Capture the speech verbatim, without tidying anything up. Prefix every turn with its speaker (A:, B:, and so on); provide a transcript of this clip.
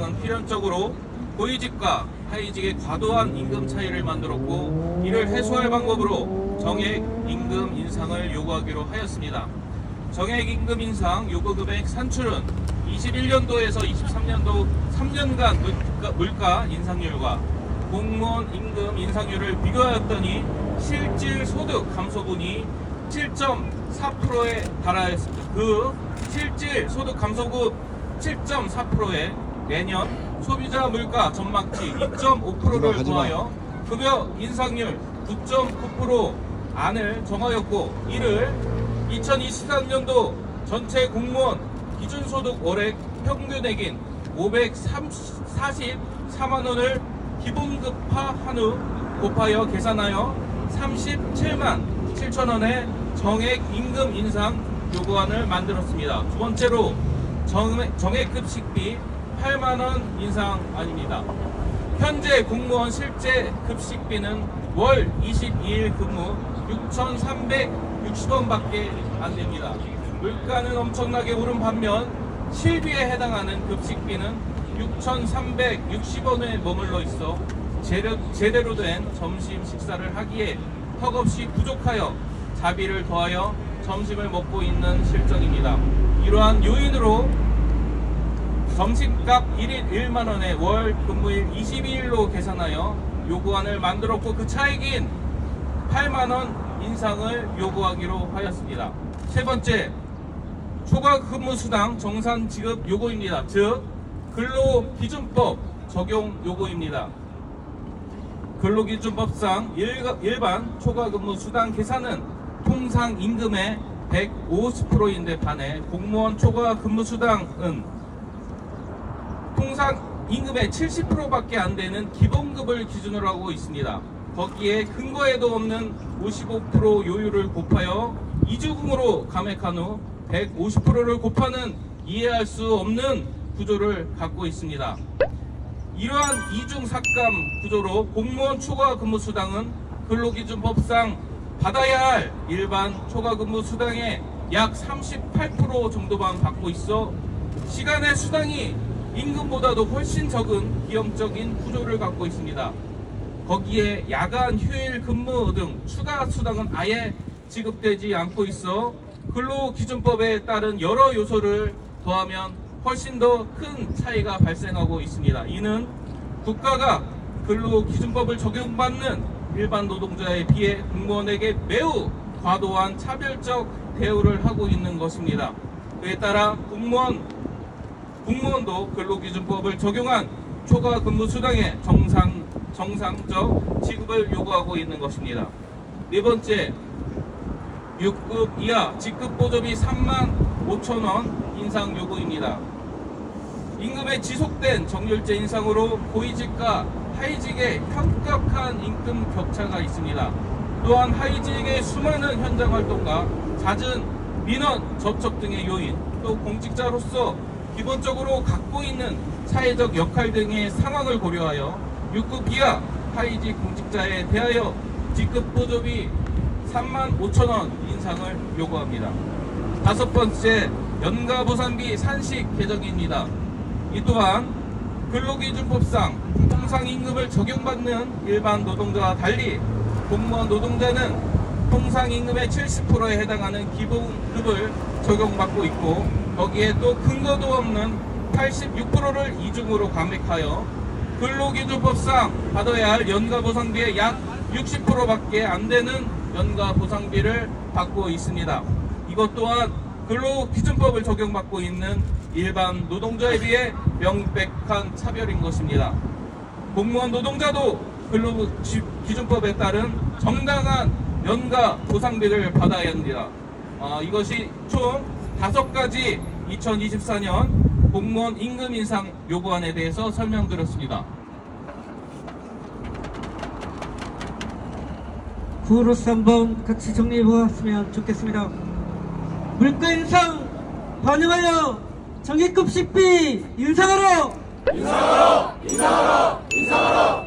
A: 당은 필연적으로 고위직과 하위직의 과도한 임금 차이를 만들었고, 이를 해소할 방법으로 정액 임금 인상을 요구하기로 하였습니다. 정액 임금 인상 요구 금액 산출은 이십일 년도에서 이십삼 년도 삼 년간 물가, 물가 인상률과 공무원 임금 인상률을 비교하였더니 실질 소득 감소분이 칠 점 사 퍼센트에 달하였습니다. 그 실질 소득 감소분 칠 점 사 퍼센트에 내년 소비자 물가 전망치 이 점 오 퍼센트를 더하여 급여 인상률 구 점 구 퍼센트 안을 정하였고, 이를 이천이십삼 년도 전체 공무원 기준소득 월액 평균액인 오백사십사만 원을 기본급화한 후 곱하여 계산하여 삼십칠만 칠천 원의 정액 임금 인상 요구안을 만들었습니다. 두 번째로 정액, 정액급식비 팔만 원 인상안입니다. 현재 공무원 실제 급식비는 월 이십이 일 근무 육천삼백육십 원밖에 안 됩니다. 물가는 엄청나게 오른 반면 실비에 해당하는 급식비는 육천삼백육십 원에 머물러 있어 제대로, 제대로 된 점심 식사를 하기에 턱없이 부족하여 자비를 더하여 점심을 먹고 있는 실정입니다. 이러한 요인으로 점심값 일 일 일만 원에 월 근무일 이십이 일로 계산하여 요구안을 만들었고, 그 차익인 팔만 원 인상을 요구하기로 하였습니다. 세 번째, 초과 근무 수당 정산 지급 요구입니다. 즉 근로기준법 적용 요구입니다. 근로기준법상 일반 초과 근무 수당 계산은 통상 임금의 백오십 퍼센트인데 반해 공무원 초과 근무 수당은 통상 임금의 칠십 퍼센트밖에 안 되는 기본급을 기준으로 하고 있습니다. 거기에 근거에도 없는 오십오 퍼센트 요율을 곱하여 이주금으로 감액한 후 백오십 퍼센트를 곱하는 이해할 수 없는 구조를 갖고 있습니다. 이러한 이중삭감 구조로 공무원 초과 근무 수당은 근로기준법상 받아야 할 일반 초과 근무 수당의 약 삼십팔 퍼센트 정도만 받고 있어 시간의 수당이 임금보다도 훨씬 적은 비용적인 구조를 갖고 있습니다. 거기에 야간 휴일 근무 등 추가 수당은 아예 지급되지 않고 있어 근로기준법에 따른 여러 요소를 더하면 훨씬 더 큰 차이가 발생하고 있습니다. 이는 국가가 근로기준법을 적용받는 일반 노동자에 비해 공무원에게 매우 과도한 차별적 대우를 하고 있는 것입니다. 그에 따라 공무원, 공무원도 근로기준법을 적용한 초과 근무 수당의 정상, 정상적 지급을 요구하고 있는 것입니다. 네 번째, 육 급 이하 직급보조비 삼만 오천 원 인상 요구입니다. 임금의 지속된 정률제 인상으로 고위직과 하위직의 현격한 임금 격차가 있습니다. 또한 하위직의 수많은 현장활동과 잦은 민원 접촉 등의 요인, 또 공직자로서 기본적으로 갖고 있는 사회적 역할 등의 상황을 고려하여 육 급 이하 하위직 공직자에 대하여 직급보조비 삼만 오천 원 인상을 요구합니다. 다섯 번째, 연가보상비 산식 개정입니다. 이 또한 근로기준법상 통상임금을 적용받는 일반 노동자와 달리 공무원 노동자는 통상임금의 칠십 퍼센트에 해당하는 기본급을 적용받고 있고, 거기에 또 근거도 없는 팔십육 퍼센트를 이중으로 감액하여 근로기준법상 받아야 할 연가보상비의 약 육십 퍼센트밖에 안 되는 연가보상비를 받고 있습니다. 이것 또한 근로기준법을 적용받고 있는 일반 노동자에 비해 명백한 차별인 것입니다. 공무원 노동자도 근로기준법에 따른 정당한 연가보상비를 받아야 합니다. 어, 이것이 총 다섯 가지 이천이십사 년 공무원 임금 인상 요구안에 대해서 설명드렸습니다.
B: 구로서 한번 같이 정리해 보았으면 좋겠습니다. 물가 인상 반영하여 정액급식비 인상하라!
C: 인상하라! 인상하라! 인상하라!